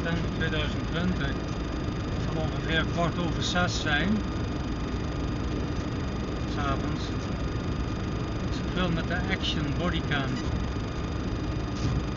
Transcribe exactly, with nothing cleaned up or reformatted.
september tweeduizend twintig. Het zal ongeveer kwart over zes zijn. 's Avonds. Ik film met de Action Bodycam.